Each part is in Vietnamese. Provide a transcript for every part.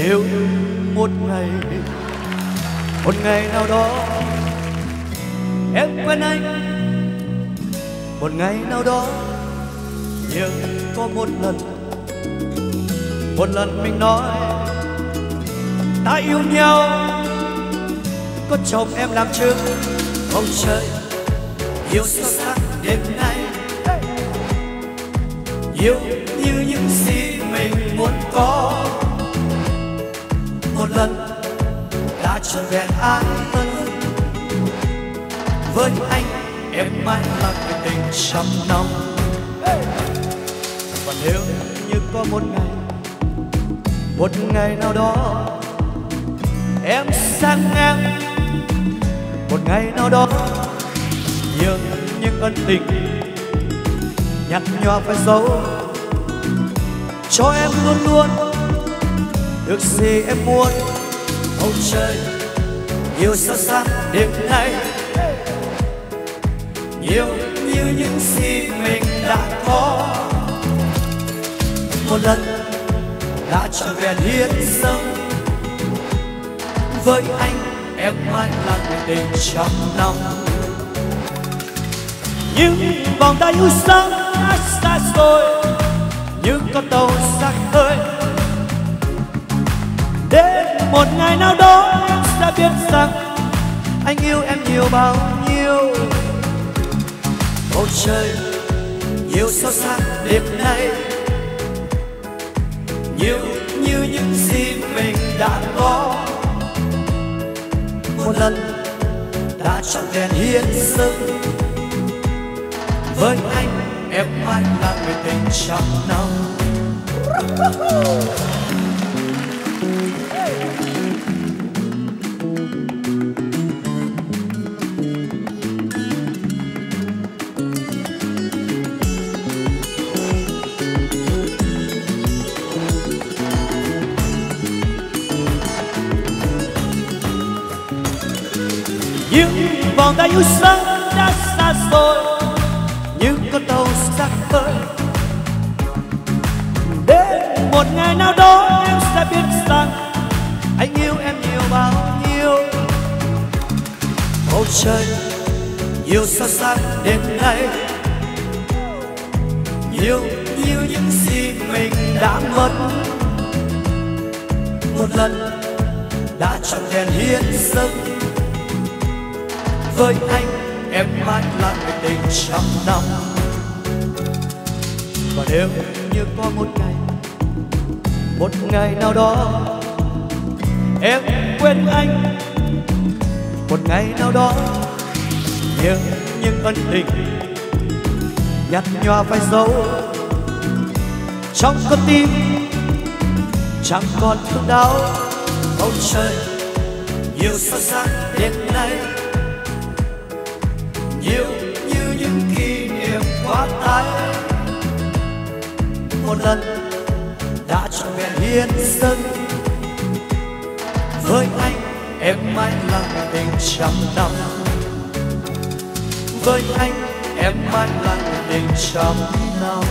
Nếu một ngày nào đó em quen anh, một ngày nào đó. Nhưng có một lần mình nói ta yêu nhau, có chồng em làm chứng. Bầu trời yêu sâu sắc đêm nay, yêu như những gì mình muốn có. Một lần đã trọn vẹn an tâm với anh, em mãi là người tình trăm năm. Và nếu như có một ngày nào đó em sang ngang, một ngày nào đó nhường những ân tình nhạt nhòa phải giấu, cho em luôn luôn được gì em muốn. Bầu trời yêu sâu sắc đêm nay, yêu như những gì mình đã có. Một lần đã trọn vẹn hiến dâng với anh, em mãi là người tình trăm năm. Những vòng tay yêu sớm đã xa xôi, những con tàu xa khơi. Đến một ngày nào đó em sẽ biết rằng anh yêu em nhiều bao nhiêu. Bầu trời yêu sâu sắc đêm nay, yêu như những gì mình đã có. Một lần đã trọn vẹn hiến dâng với anh, em mãi là người tình trăm năm. Những vòng tay yêu sớm đã xa xôi, những con tàu xa khơi. Đến một ngày nào đó em sẽ biết rằng anh yêu em nhiều bao nhiêu. Bầu trời yêu sâu sắc đêm nay, yêu như những gì mình đã mất. Một lần đã trọn vẹn hiến dâng với anh, em mãi là người tình trăm năm. Và nếu như có một ngày nào đó em quên anh, một ngày nào đó những ân tình nhạt nhòa phải giấu, trong con tim chẳng còn thương đau. Bầu trời yêu sâu sắc đêm nay, yêu như những kỷ niệm quá tái. Một lần đã trọn vẹn hiến dâng với anh, em mãi là người tình trăm năm. Với anh, em mãi là người tình trăm năm.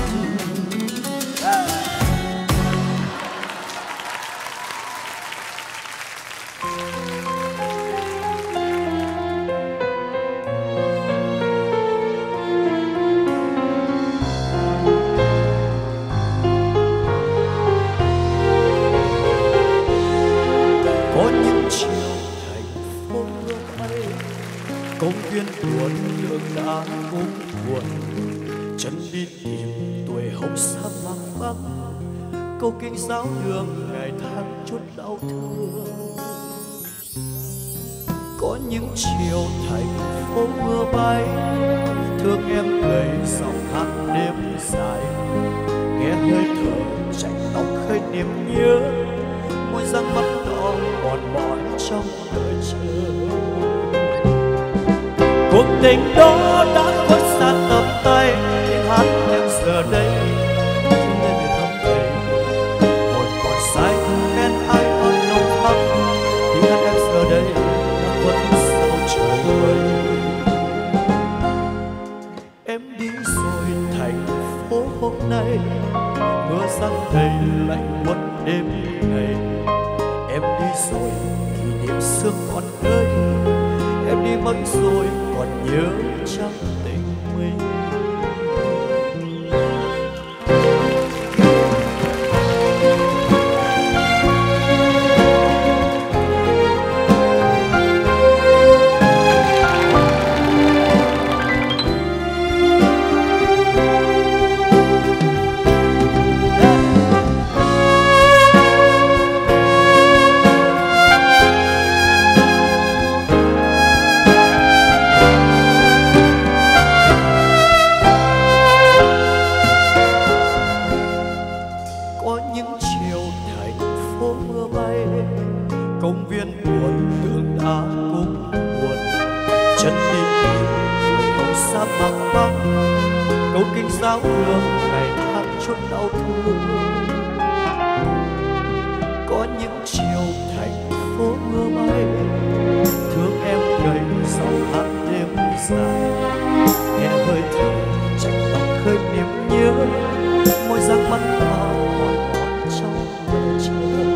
Công viên buồn đường đã cũng buồn, chân đi tìm tuổi hồng xa vắng vắng. Câu kinh giáo đường ngày tháng chút đau thương. Có những chiều thành phố mưa bay, thương em gầy giọng hát đêm dài. Nghe hơi thở chạnh tóc khơi niềm nhớ, môi răng mắt đỏ mòn mỏi trong đợi chờ. Cuộc tình đó đã khuất xa tầm tay, tiếng hát em giờ đây chúng em về thăm thầy. Một còn sai khen ai ơn nồng thắm, tiếng hát em giờ đây đã khuất sau trời mây. Em đi rồi thành phố hôm nay, mưa giăng đầy lạnh buốt đêm ngày. xưa còn đây. Em đi mất rồi còn nhớ chắc tình mình. Công viên buồn đường đã cũng buồn, chân đi không xa bằng băng, câu kinh giáo đường ngày tháng chút đau thương. Có những chiều thành phố mưa bay, thương em gầy dòng hát đêm dài, nghe hơi thở trách lòng khơi niềm nhớ, môi răng mắt đỏ mỏi mòn trong mơ chờ.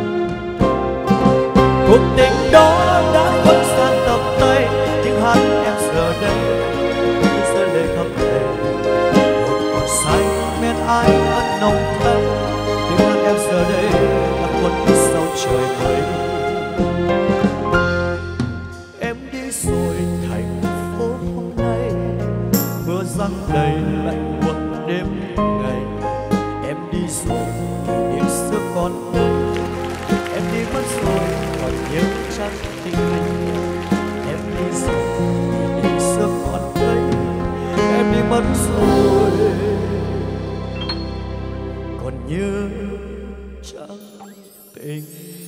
Cuộc tình đó đã vẫn sang tầm tay, tiếng hát em giờ đây như rơi lệ khắp lệ. Một còn say men ai ân nồng thắm, tiếng hát em giờ đây đã khuất sau trời mây. Em đi rồi thành phố hôm nay, mưa giăng đầy lạnh buốt đêm ngày. Em đi rồi kỷ niệm xưa còn đây, em đi mất rồi còn nhớ chắc tình anh. Em đi rồi kỷ niệm xưa còn đây, em đi mất rồi còn nhớ chắc tình.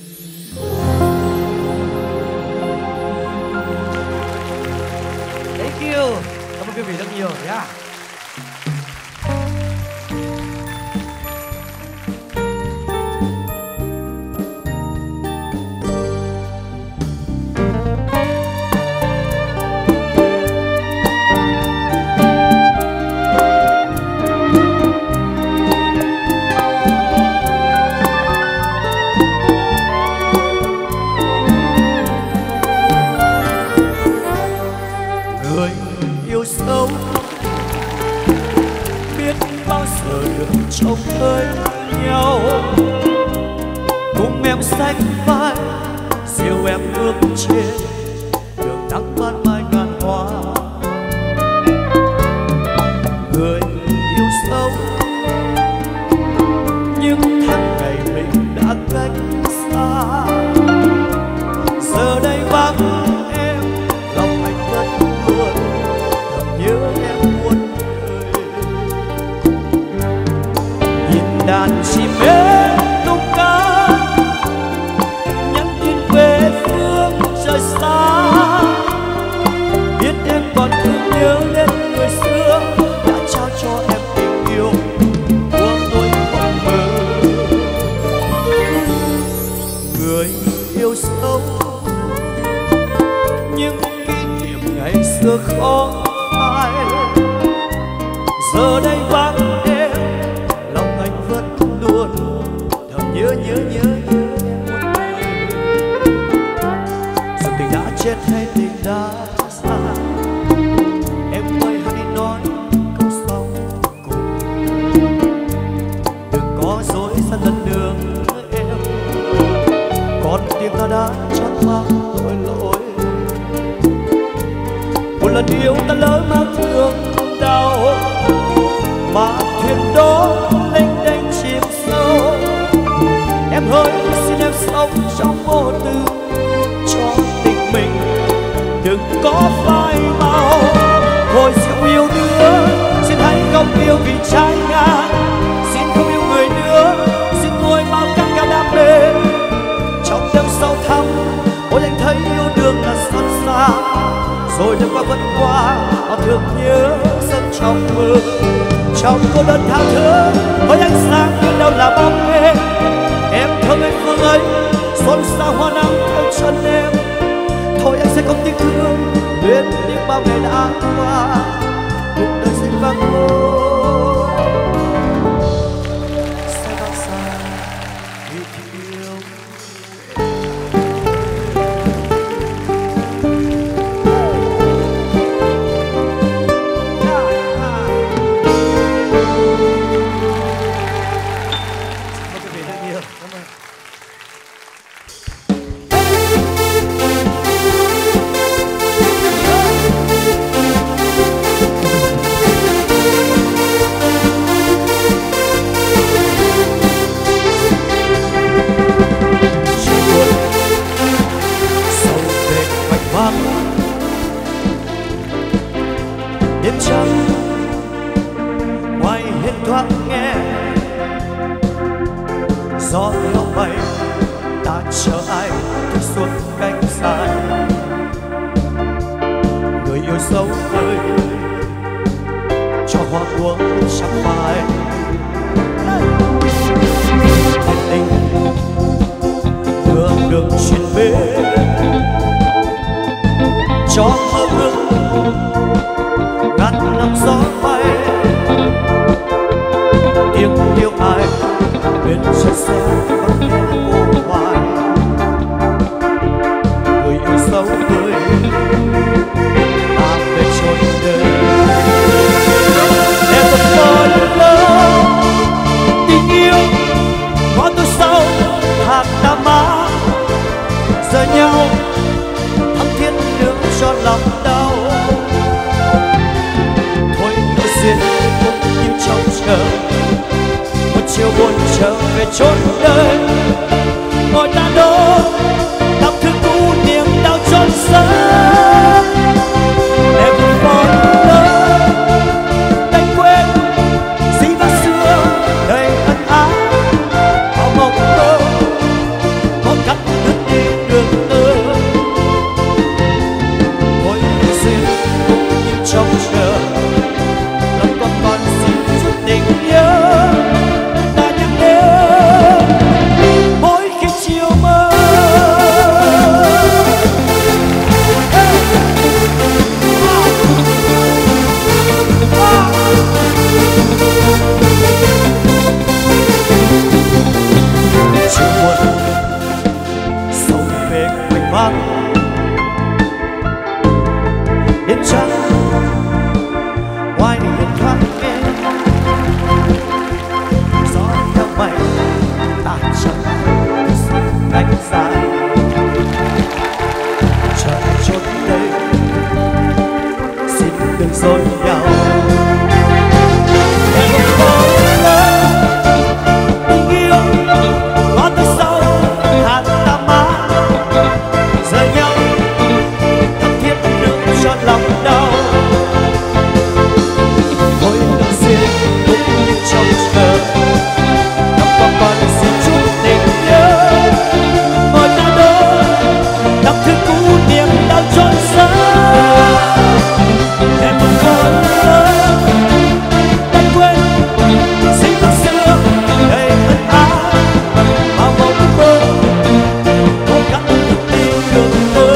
Thank you, cảm ơn quý vị rất nhiều nhá. Người yêu sâu biết bao giờ được trông thấy nhau, cùng em xách vai dìu em bước trên đường nắng ban mai ngàn hoa. Người yêu sâu những tháng ngày mình đã cách xa, giờ đây vắng đàn chim êm tung ca nhắn tin về phương trời xa. Biết em còn thương nhớ đến người xưa đã trao cho em tình yêu của tôi mộng mơ. Người yêu sâu những kỷ niệm ngày xưa khó phai, giờ đây vắng em lòng anh vẫn luôn thầm nhớ nhớ nhớ nhớ một người. Dù tình đã chết hay tình đã xa, em ơi hãy nói câu sau cùng. Đừng có dối gian lần đường em, con tim ta đã chót mang tội lỗi. Một lần yêu ta lỡ mang thương đau, mà thuyền đó lênh đênh chìm sâu. Em hỡi xin em sống trong vô tư cho tình mình, đừng có phai màu. Thôi xin không yêu nữa, xin hãy không yêu vì trái ngang. Xin không yêu người nữa, xin ngồi bao căng cả đam mê. Trong đêm sâu thẳm, ôi anh thấy yêu đương là xót xa. Rồi đêm qua vẫn qua, họ thường nhớ giấc trong mơ. Trong cô đơn tha thứ, với ánh sáng nhưng đâu là bóng em thơ ngây phương ấy, xôn xao hoa nắng theo chân em. Thôi anh sẽ không tiếc thương, luyến tiếc bao ngày đã qua, cuộc đời xin vắng lối sẽ vắng xa vì yêu. thoáng nghe gió theo bay ta chờ ai thức suốt cánh dài. Người yêu dấu ơi cho hoa úa chẳng phải tình đường đường chuyển bên cho mơ ước ngàn năm gió bay. Tiếng yêu ai bên chiếc xe vẫn nghe vô hoài. Người yêu dấu ơi ta về chốn đời. Never fall in love, tình yêu có tôi sau hạt đá má giờ nhau thắm thiết nước cho lòng đau. Thôi nỗi duyên cũng như trông chờ một chiều buồn trở về chốn đời. Ngồi ta đô đọc thư cũ niềm đau chôn sâu. Never fall in love, đánh quên gì vào xưa đầy ân ái. Bao mộng mơ có cắt đứt đi đường tơ. Thôi nỗi duyên cũng như trông chờ lòng còn xin chút tình nhớ. Đêm trắng ngoài điện thoại nghe gió theo mây ta chẳng cánh dài. Chờ chốn đây xin đừng dối nhau. Tình yêu có tới sau hạt ta má rời nhau thắm thiết nước cho lòng đau. Thôi nỗi duyên cũng như trông chờ năm qua còn xin chút tình nhớ. Ngồi ta đô đọc thư cũ niềm đau chôn sâu. Em một con lớn đã quên gì vào xưa đầy ân ái. Bao mộng mơ cố gắng thức đi đường mơ.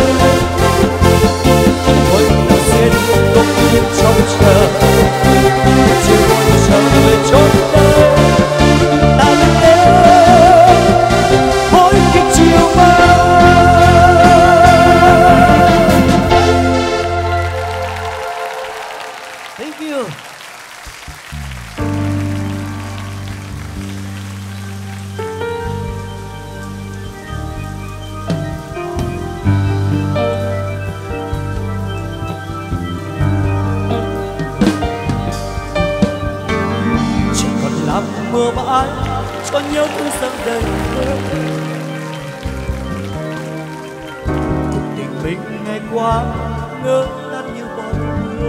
Thôi nỗi duyên cũng như trông chờ chiều buồn trở về chốn đời. Ta vẫn nhớ mỗi khi chiều mơ. Thank you. Chỉ còn làm mưa mãi cho nhớ cứ dâng đầy mơ. Cuộc tình mình ngày qua ngỡ ngàng như bọt mưa.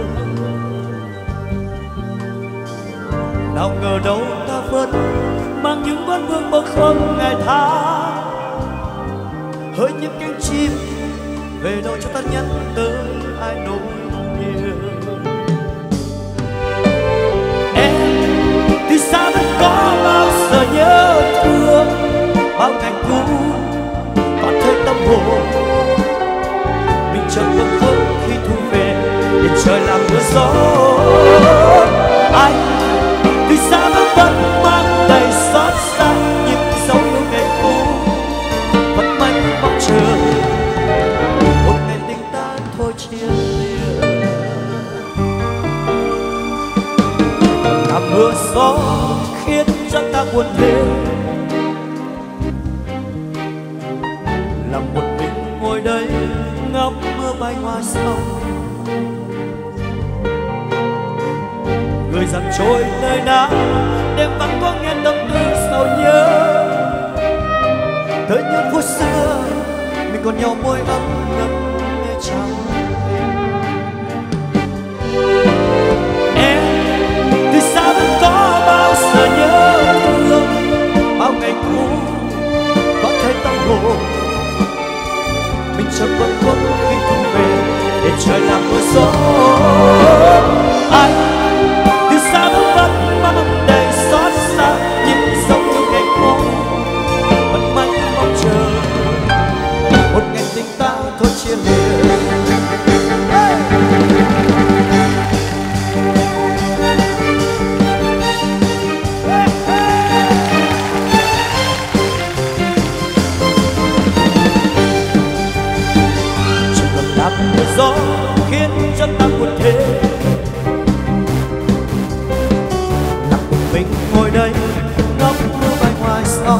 Nào ngờ đâu ta vẫn mang những vết vương mơ không ngày tháng. Hỡi những cánh chim về đâu cho ta nhắn tới ai nỗi nhiều. Em thì xa vẫn có bao giờ nhớ thương bao ngày cũ còn thấy tâm hồn mình chợt bâng khuâng khi thu về để trời làm mưa gió. Anh thì xa vẫn mang đầy xót xa những dấu yêu ngày cũ vẫn manh mong chờ một ngày tình ta thôi chia lìa. Là mưa gió khiến cho ta buồn thêm, là một mình ngồi đây ngắm mưa bay qua sông. Người dặn trôi nơi nào đêm vắng có nghe tâm tư sầu nhớ. Tới những phút xưa mình còn nhau môi ấm ngất nghe chào em. Em thì sao vẫn có gió. Anh từ xa bước vẫn mang đầy xót xa, những dấu yêu ngày cũ vẫn mãi mong chờ một ngày tình ta thôi chia lìa. Gió khiến cho ta buồn thế, nằm một mình ngồi đây ngắm mưa bay ngoài sông.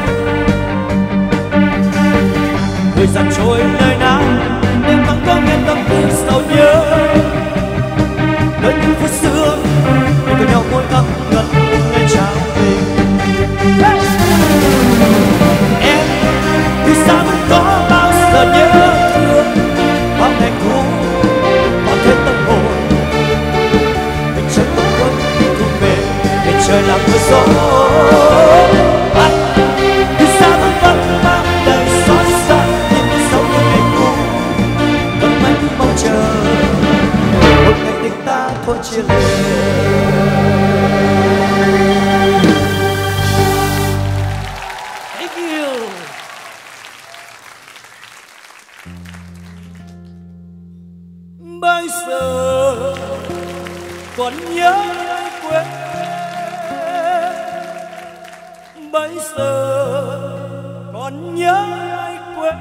Thời gian trôi nơi nào đêm vắng có nghe tâm tư sầu nhớ, nơi những phút xưa để cùng nhau môi ấm gần ngày chào tình. Em từ xa vẫn có bao giờ nhớ thương, bao ngày cũ bao thêm tâm hồn mình chẳng có quên khi thu về để trời làm mưa gió. Anh từ xa vẫn mang đầy xót xa, những dấu yêu ngày cũ vẫn mãi mong chờ một ngày tình ta thôi chia lìa. Thank you. Bây giờ còn nhớ hay quên, bây giờ còn nhớ hay quên,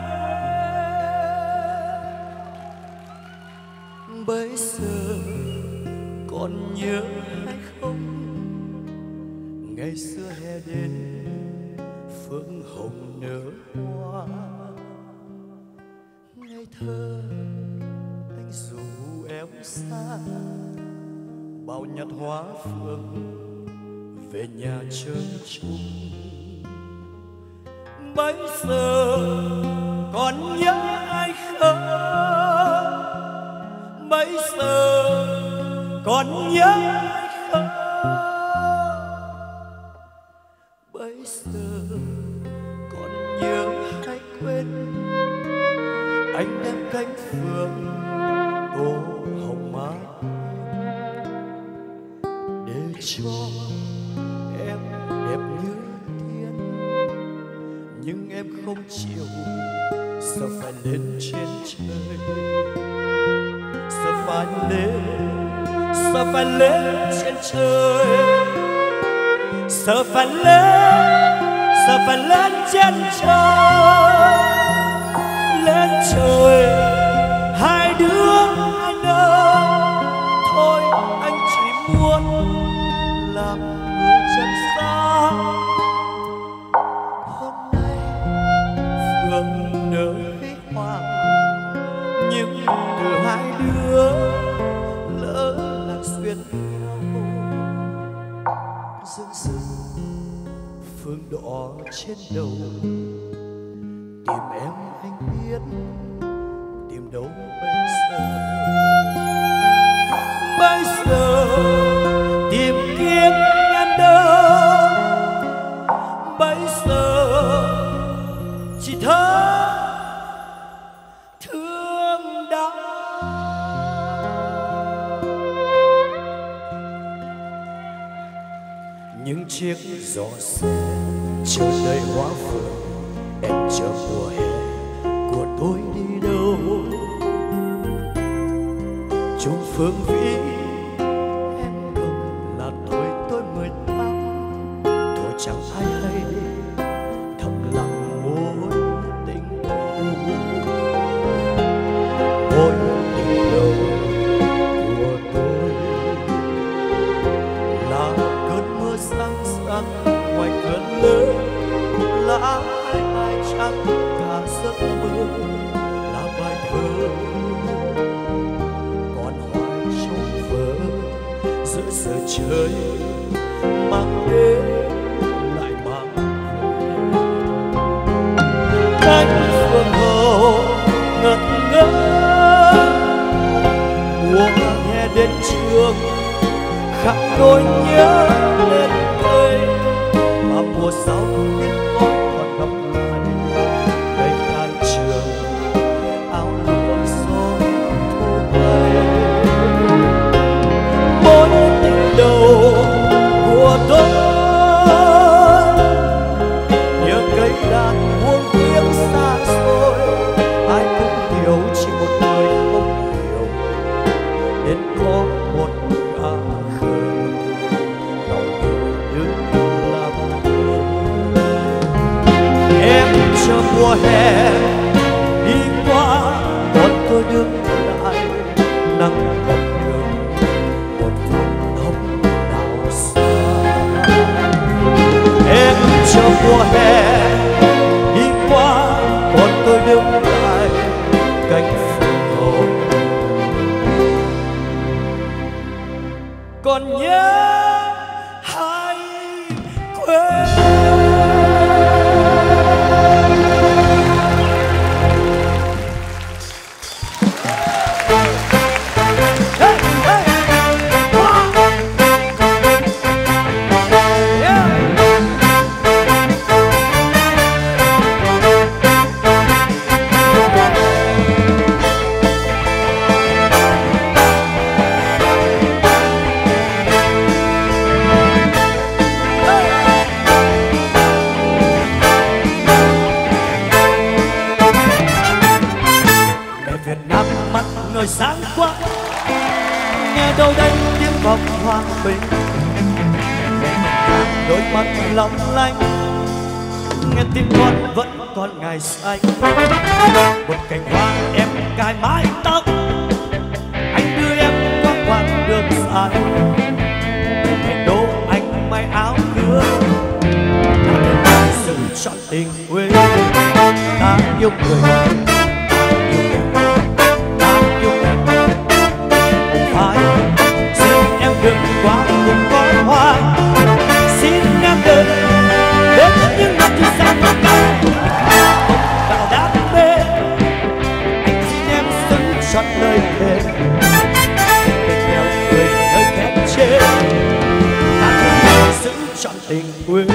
bây giờ còn nhớ hay không. Ngày xưa hè đến phượng hồng nở hoa, ngày thơ anh dù em xa, bao nhặt hoa phượng về nhà chơi chung. Bây giờ còn nhớ ai không, bây giờ còn nhớ ai không, bây giờ còn nhớ hay quên. Anh đem cánh phượng tô hồng mát để cho em đẹp như tiên, nhưng em không chịu, sao phải lên trên trời, sao phải lên, sao phải lên trên trời, sao phải lên, sao phải lên trên trời, lên trời hai đứa hai nơi. Thôi anh chỉ muốn làm người chân xa. Hôm nay phượng nở huy hoàng, nhưng từ hai đứa lỡ lạc duyên nhau. Dưng dưng phương đỏ trên đầu, tìm em anh biết tìm đâu bây giờ. Bây giờ tìm kiếm em đâu, bây giờ chỉ thơ thương đau. Những chiếc giỏ xe chờ đợi hoa phượng, em chờ mùa hè của tôi đi đâu. Chung phương vĩ em không là tuổi tôi 18, thôi chẳng ai hay thầm lặng mối tình đầu. Mối tình đầu của tôi là cơn mưa sáng sáng ngoài cơn lớn, là ai chẳng cả giấc mơ, là bài thơ còn hoài trong vở giữa giờ trời mang đến lại mang về. Cánh phượng hồng ngất ngơ mùa hè đến trường, khắc nỗi nhớ lên cây và mùa sau biết tôi còn gặp lại đây can trường áo lụa gió thu bay. nên có một ngã khờ lòng đứng làm thơ. Em chờ mùa hè đi qua, còn tôi đứng lại nắng dọc đường một vòng hồng đào xa. Em chờ mùa hè đi qua, còn tôi đứng lại cánh phượng hồng. Còn nhớ hay quên. Người sáng quá nghe đâu đây tiếng vọng hoa bình, đôi mắt long lanh nghe tim con vẫn còn ngày xanh. Một cành hoa em cài mái tóc, anh đưa em qua quãng đường dài. Thầy đố anh may áo cưới, ta sự chọn tình quê. Ta yêu người đừng quá cùng có hoa, xin em đừng đến những năm chưa sang năm cao không vào đam mê. Anh xin em sống trọn đời thề, tình nghèo người nơi kém chê, ta thương nhau giữ trọn tình quê.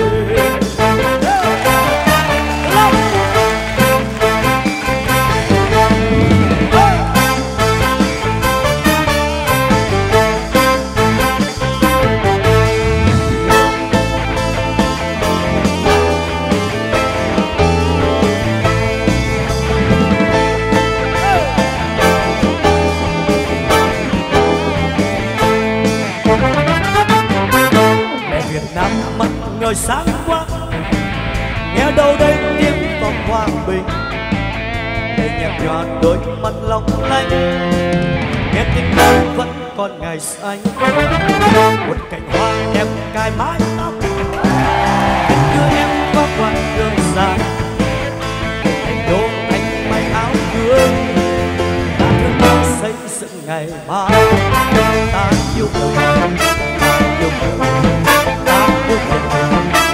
Người sáng quá nghe đâu đây tiếng vọng hoa bình, để nhạt nhòa đôi mắt long lanh nghe tình con vẫn còn ngày xanh. Một cành hoa em cài mái tóc, anh đưa em qua quãng đường dài. Anh đố anh may áo cưới, ta thương nhau xây dựng ngày mai. Ta yêu người, ta yêu người, ta yêu người.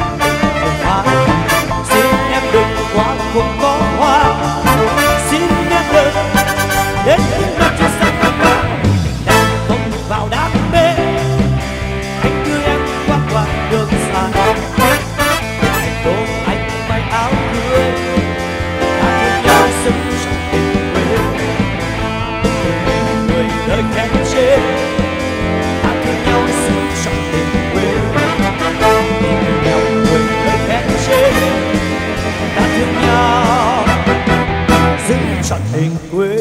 Xin em đừng quá cùng có hoa, xin em đừng đến những năm chưa sang năm cao đang không vào đam mê. Anh đưa em qua quãng đường dài, anh đố anh may áo cưới, ta cùng nhau sống trong tình quê. Người đời khen chê, ta thương nhau sống trong tình quê. Ta thương nhau giữ trọn tình quê.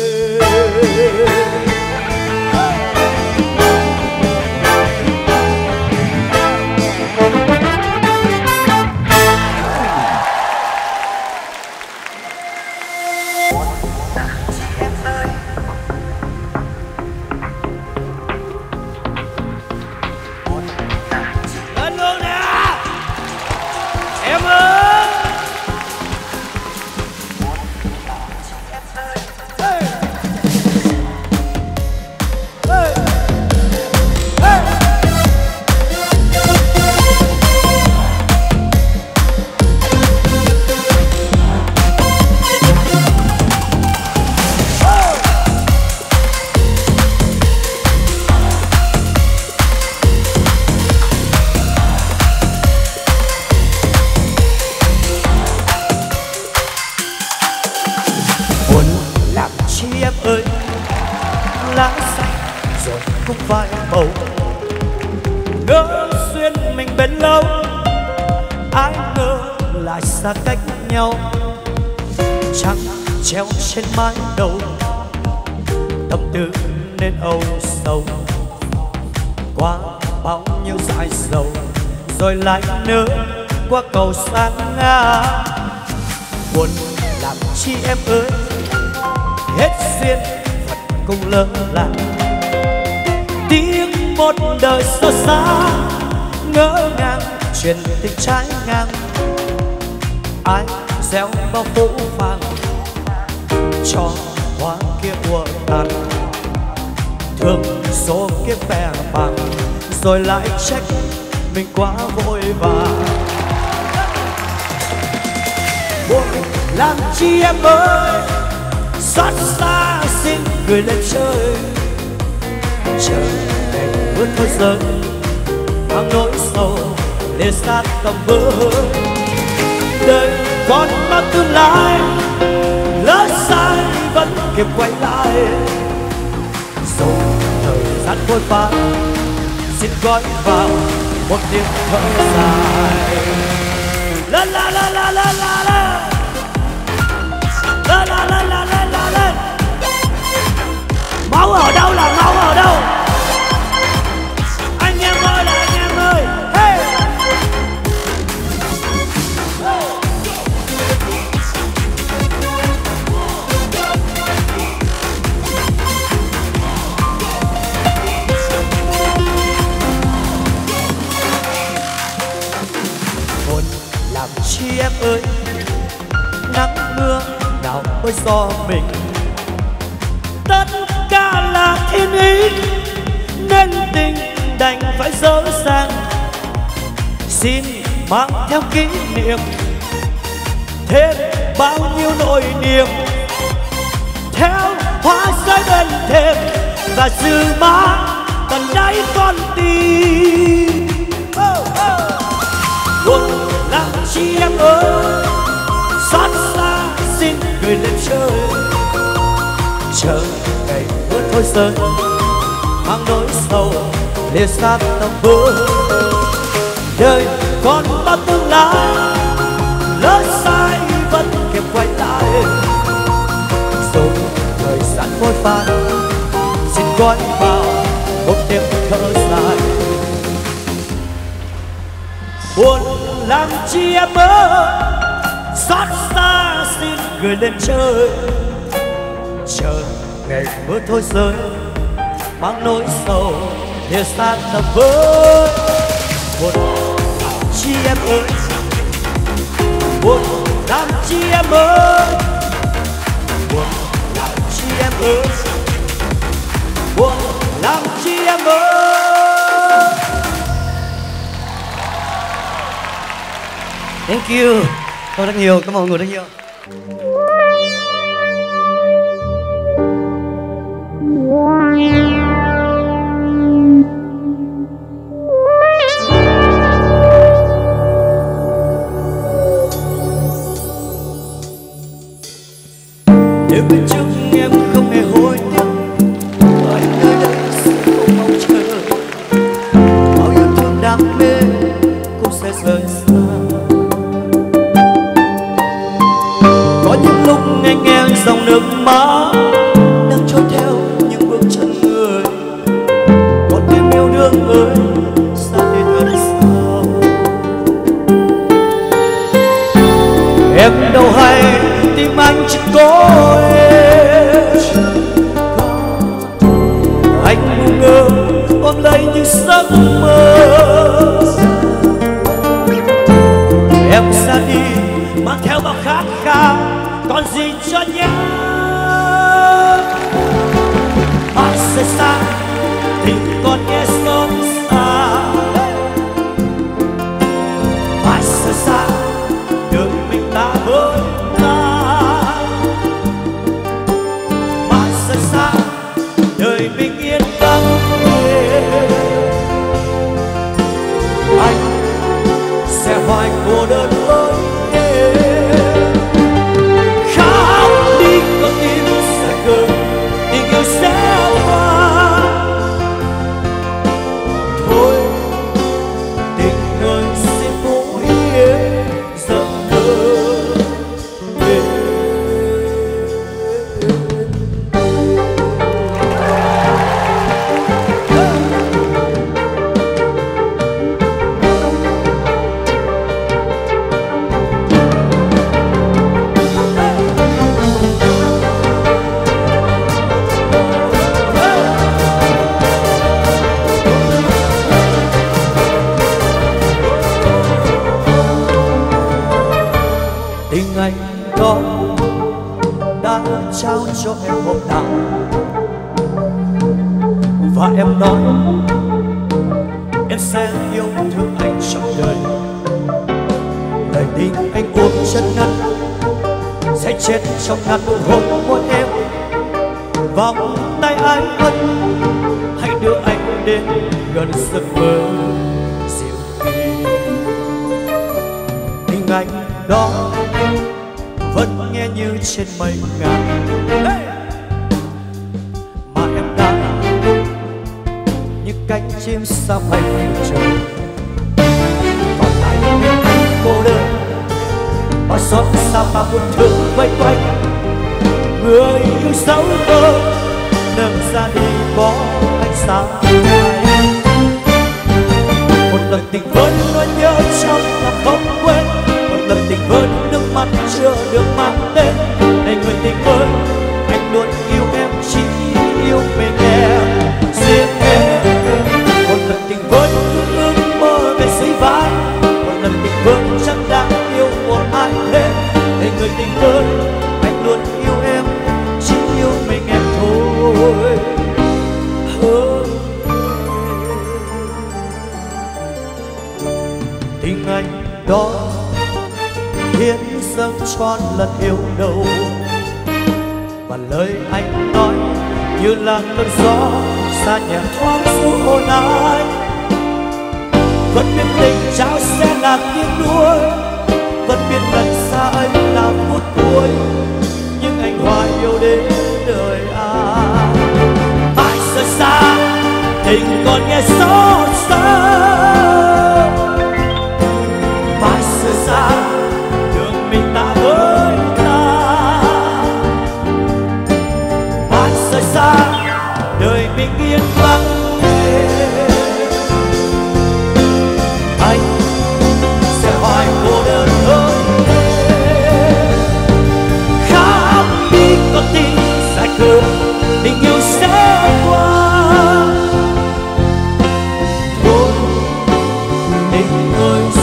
Xa cách nhau trăng treo trên mái đầu, tâm tư nên âu sầu qua bao nhiêu dại dầu, rồi lại nỡ qua cầu sang ngã. Buồn làm chi em ơi, hết duyên Phật cũng lỡ làng. Tiếc một đời xót xa, ngỡ ngàng chuyện tình trái ngang. Ai gieo bao phố vàng cho hoa kia ùa tàn, thương số kiếp bè bàng, rồi lại trách mình quá vội vàng. Buồn làm chi em ơi, xót xa xin gửi lên trời. Trời ngày mưa thôi rơi, mang nỗi sầu để sát tầm với. Đời còn bao tương lai, lỡ sai vẫn kịp quay lại. Rồi thời gian vội vã, xin gói vào một tiếng thở dài. La la la la la la la, la la la la la la la. Máu ở đâu là máu ở đâu? Anh em ơi là anh em ơi. Hey! Buồn làm chi em ơi, nắng mưa nào mới do mình. Tất cả là thiên ý nên tình đành phải dở dang. Xin mang theo kỷ niệm thêm bao nhiêu nỗi niềm, theo hoa rơi bên thềm và dư má tận đáy con tim. Buồn làm chi em ơi, xót xa xin gửi lên trời. Chờ ngày mưa thôi rơi, mang nỗi sầu lìa xa tầm với. Đời còn bao tương lai, lỡ sai vẫn kịp quay lại. Rồi thời gian vội vã, xin gói vào một tiếng thở dài. Buồn làm chi em ơi, xót xa xin gửi lên trời. Chờ ngày mưa thôi rơi, mang nỗi sầu lìa xa tầm với. Buồn làm chi em ơi, buồn làm chi em ơi, buồn làm chi em ơi, buồn làm chi em ơi. Thank you. Cảm ơn rất nhiều, cảm ơn mọi người rất nhiều. Nếu bên trước em không hề hối tiếc, ở nơi đây sẽ không mong chờ. Bao yêu thương đam mê cũng sẽ rời xa. Có những lúc anh nghe dòng nước mắt đang trôi theo những bước chân người. Con tim yêu đương ơi, xa đi thật sao? Em đâu hay tim anh chỉ có em. Anh ngu ngơ ôm lấy những giấc mơ. Em ra đi mang theo bao khát khao, còn gì cho nhé. Ai sẽ xa tình còn nghe xót xa. Ai sẽ xa đời mình ta với ta. Ai sẽ xa đời bình yên vắng nghe. Anh sẽ hoài cô đơn với em. Khóc đi con tim sẽ cười, tình yêu sẽ qua. Thôi tình ơi xin vui yên giấc mơ về. Và em nói em sẽ yêu thương anh trong đời. Lời tình anh ôm chân ngăn sẽ chết trong ngàn nụ hôn môi em. Vòng tay anh ân hãy đưa anh đến gần giấc mơ dịu kỳ. Hình ảnh đó vẫn nghe như trên mây ngàn, mà em đã như cánh chim xa bay trời. Còn lại bên anh cô đơn, bao xót xa và buồn thương vây quanh. Người yêu dấu mơ nâng ra đi bỏ anh xa anh. Một lần tình vẫn luôn nhớ trong lòng không quên, một lần tình vẫn nước mắt chưa được mang tên. Này người tình ơi, anh luôn yêu em, chỉ yêu mình em, riêng em. Một lần tình vẫn ước mơ về dưới vai, một lần tình vẫn chẳng đang yêu một ai hết. Này người tình ơi, anh luôn yêu em, chỉ yêu mình em thôi. Tình anh đó hiến dâng cho lần yêu đầu, và lời anh nói như là cơn gió xa nhà thoáng du hồn ai. Vẫn biết tình trao sẽ là tiếng nuôi, vẫn biết lần xa anh là phút cuối, nhưng anh hoài yêu đến đời ai. Mãi rời xa tình còn nghe xót xa, mãi rời xa đường mình ta với ta, mãi rời xa đời mình yên vắng. Anh sẽ hoài cô đơn hơn khắp đi con tim dài cơn tình yêu sẽ qua. Thôi tình ơi